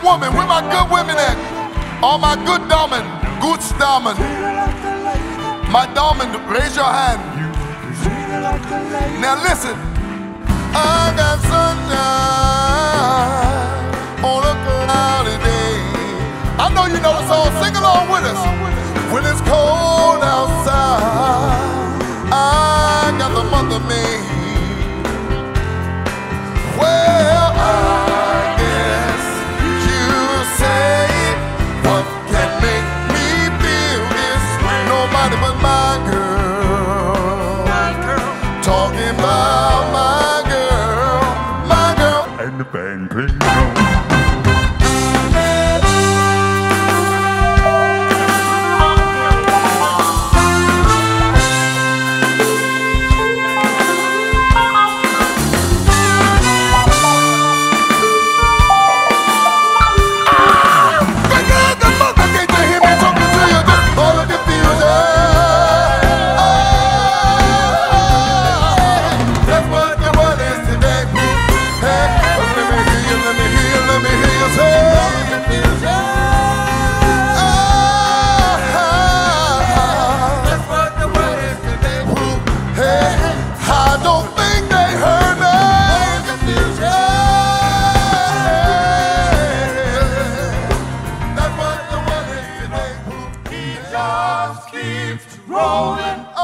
woman, where my good women at? All my good damen, good damen. My damen, raise your hand. Now listen. I got sunshine on a cloudy day. I know you know the song. Sing along with us. When it's cold outside, I got the month of May. Well, I guess you say what can make me feel this way. Nobody but my girl. Talking about my girl. And the band plays on. Keeps rolling